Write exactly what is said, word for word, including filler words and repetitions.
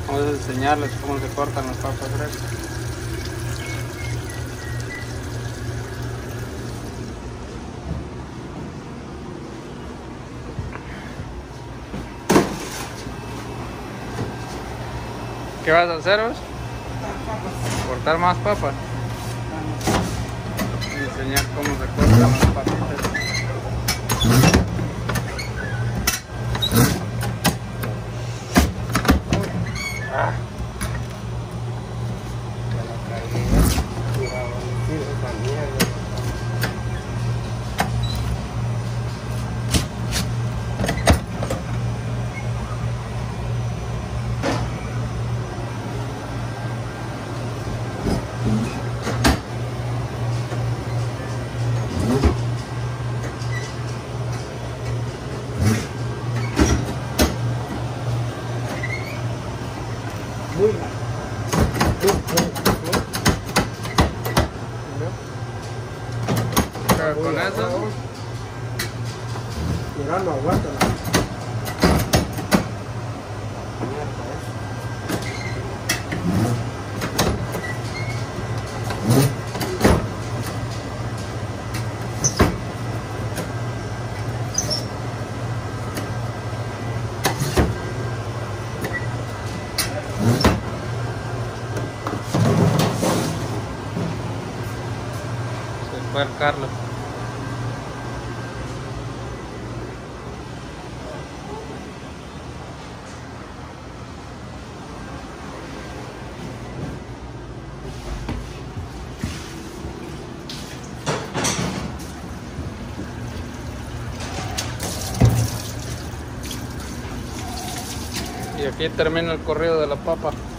Vamos a enseñarles cómo se cortan las papas frescas. ¿Qué vas a hacer vos? Cortar más papas. Voy a enseñar cómo se cortan las papitas. Ah. Muy mal. Pero con eso mira, no aguanta la se fue el Carlos. Y aquí termina el corrido de la papa.